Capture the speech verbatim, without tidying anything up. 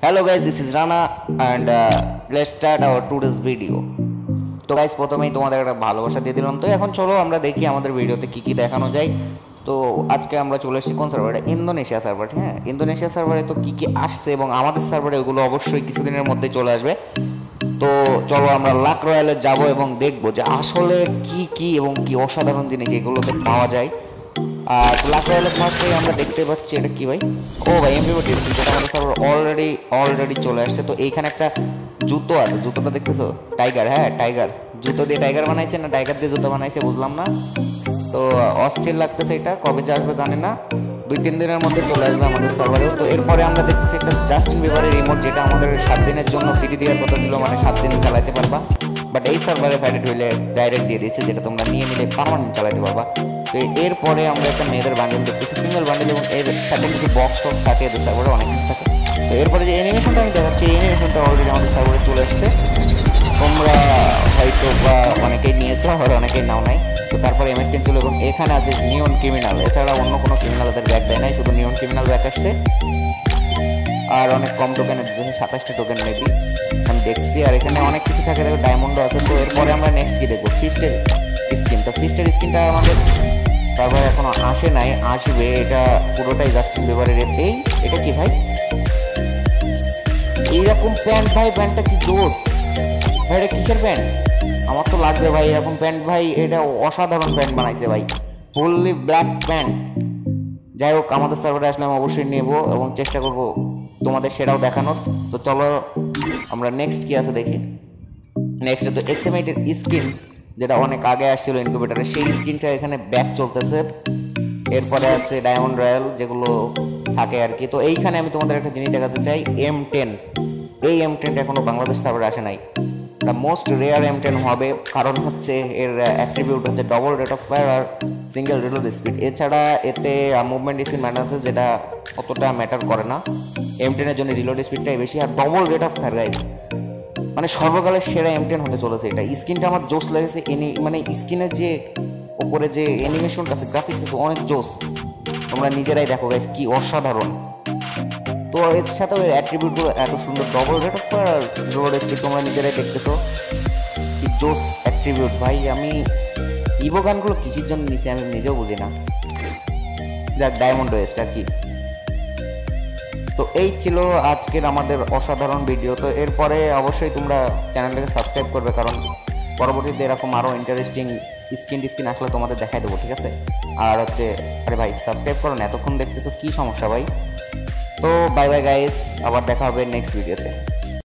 Hello guys, this is Rana and uh, let's start our today's video. তো guys প্রথমেই তোমাদের একটা ভালোবাসা দিয়ে দিলাম। তো এখন চলো আমরা দেখি আমাদের ভিডিওতে কি কি দেখানো যায়। তো আজকে আমরা চলে এসেছি কোন সার্ভারে, ইন্দোনেশিয়া সার্ভার। হ্যাঁ, ইন্দোনেশিয়া সার্ভারে তো কি কি আসছে এবং আমাদের সার্ভারে ওগুলো অবশ্যই কিছুদিনের মধ্যে চলে আসবে। তো চলো আমরা লাক রয়্যালে যাব এবং দেখবো যে আসলে কি কি এবং কি অসাধারণ জিনিস এগুলোতে পাওয়া যায়। আর লাক রয়্যালে ফার্স্টেই আমরা দেখতে পাচ্ছি এটা কি ভাই, ও ভাই এমপি ফোর্টি যেটা আমাদের সার্ভার অলরেডি অলরেডি চলে আসছে। তো এইখানে একটা জুতো আছে, জুতোটা দেখতেছো টাইগার, হ্যাঁ টাইগার, জুতো দিয়ে টাইগার বানাইছে না টাইগার দিয়ে জুতো বানাইছে বুঝলাম না। তো অস্থির লাগতেছে, এটা কবে যে আসবে জানি না, দুই তিন দিনের মধ্যে চলে আসবে আমাদের সার্ভারেও। তো এরপরে আমরা দেখতেছি একটা জাস্টিন বিবারের রিমোট, যেটা আমাদের সাত দিনের জন্য ফ্রি দেওয়ার কথা ছিল, মানে সাত দিন চালাতে পারবা, বাট এই সার্ভারে ভ্যালিড হইলে ডাইরেক্ট দিয়ে দিয়েছে, যেটা তোমরা নিয়ে নিলে পার্মানেন্ট চালাতে পারবা। তো এরপরে আমরা একটা মেয়েদের বান্ডেল দেখতেছি, ফিমেল বান্ডেল, এবং এর সাথে কিছু বক্স টক্স থাকে, এদের সার্ভারে অনেক কিছু থাকে। তো এরপরে যে অ্যানিমেশনটা আমি দেখাচ্ছি, এই অ্যানিমেশনটা অলরেডি আমাদের সার্ভারে চলে আসছে, তোমরা হয়তো বা অনেকেই নিয়েছো আর অনেকেই নাও নাই। তো তারপরে এম টেন ছিল এবং এখানে আছে নিয়ন ক্রিমিনাল, এছাড়া অন্য কোনো ক্রিমিনাল ওদের ব্যাক দেয় নাই, শুধু নিয়ন ক্রিমিনাল ব্যাক আসছে। আর অনেক কম টোকেনের সাতাশটা টোকেন মেবি আমি দেখছি, আর এখানে অনেক কিছু থাকে, দেখো ডায়মন্ডও আছে। তো এরপরে আমরা নেক্সট কি দেখবো, ফিস্টের স্কিন। তো ফিস্টের স্কিনটা আমাদের তারপরে এখনো আসে নাই, আসবে, এটা পুরোটাই জাস্টিন বিবারের এতেই। এটা কি ভাই, এইরকম প্যান্ট ভাই, প্যান্টটা কি জোস ভাই, এটা কিসের প্যান্ট? আমার তো লাগবে ভাই এরকম প্যান্ট ভাই, এটা অসাধারণ প্যান্ট বানাইছে ভাই, ফুললি ব্ল্যাক প্যান্ট। যাই হোক, আমাদের সার্ভারে আসলে আমি অবশ্যই নেব এবং চেষ্টা করব তোমাদের সেটাও দেখানোর। তো চলো আমরা নেক্সট কি আছে দেখি। নেক্সট তো এক্সএমএইটের স্কিন, যেটা অনেক আগে আসছিল ইনকিউবেটরে, সেই স্কিনটা এখানে ব্যাক চলতেছে। এরপরে আছে ডায়মন্ড রয়্যাল, যেগুলো থাকে আর কি। তো এইখানে আমি তোমাদের একটা জিনিস দেখাতে চাই, এম টেন। এই এম টেনটা এখনো বাংলাদেশ সার্ভারে আসে নাই, এটা মোস্ট রেয়ার এম টেন হবে, কারণ হচ্ছে এর অ্যাট্রিবিউট হচ্ছে ডবল রেট অফ ফায়ার আর সিঙ্গেল রিলোড স্পিড। এছাড়া এতে মুভমেন্ট স্পিড ম্যাটার আছে, যেটা অতটা ম্যাটার করে না। এম টেনের জন্য রিলোড স্পিডটাই বেশি, আর double rate of fire guys, মানে সর্বকালের সেরা এম টেন হতে চলেছে এটা। স্কিনটা আমার জোস লেগেছে, এনি মানে স্কিনের যে উপরে যে অ্যানিমেশনটা আছে, গ্রাফিক্স আছে, অনেক জোস, তোমরা নিজেরাই দেখো গাইজ কি অসাধারণ। তো এর সাথে ওই অ্যাট্রিবিউটগুলো এত সুন্দর, ডবল রেট অফ ফায়ার আর রিলোড স্পিড, তোমরা নিজেরাই দেখতেছো কি জোস অ্যাট্রিবিউট ভাই। আমি ইভো গানগুলো কিসের জন্য নিছি আমি নিজেও বুঝি না। যাক, ডায়মন্ড ওয়েস্ট আর কি। তো এই ছিল আজকের আমাদের অসাধারণ ভিডিও। তো এরপরে অবশ্যই তোমরা চ্যানেলটাকে সাবস্ক্রাইব করবে, কারণ পরবর্তীতে এরকম আরও ইন্টারেস্টিং স্কিন টিস্কিন আসলে তোমাদের দেখাই দেবো, ঠিক আছে? আর হচ্ছে আরে ভাই সাবস্ক্রাইব করো না, এতক্ষণ দেখতেছো কি সমস্যা ভাই? তো বাই বাই গাইস, আবার দেখা হবে নেক্সট ভিডিওতে।